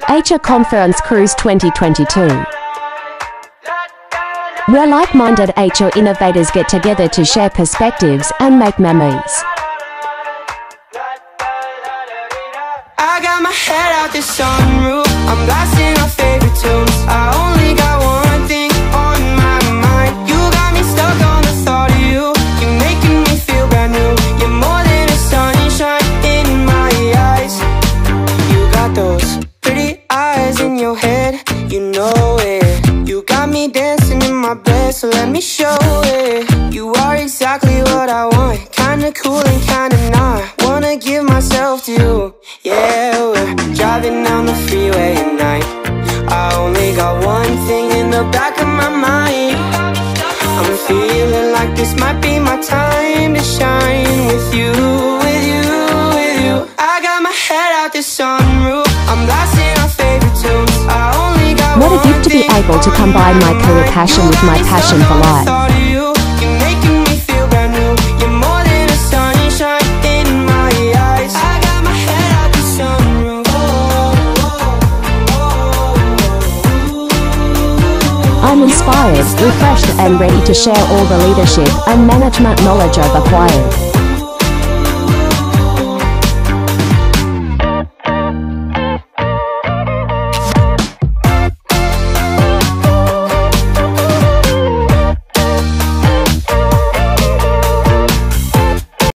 Asia Conference Cruise 2022. Where like-minded HR innovators get together to share perspectives and make memories. I got my head out the sunroof, I'm blasting our favorite tunes. I only got one thing on my mind. You got me stuck on the thought of you. You're making me feel brand new. You're more than a sunshine in my eyes. You got those pretty eyes in your head, you know it. You got me dancing in my bed, so let me show it. You are exactly what I want, kinda cool and kinda not. Wanna give myself to you. Yeah, we're driving down the freeway at night. I only got one thing in the back of my mind. I'm feeling like this might be my time to shine with you, with you, with you. I got my head out the sunroof, I'm blasting our favorite tunes. I only got What a gift to be able to combine my career passion with my passion for life. You're making me feel brand new. You're more than a sunshine in my eyes. I got my head out the sunroof. I'm inspired, refreshed and ready to share all the leadership and management knowledge I've acquired.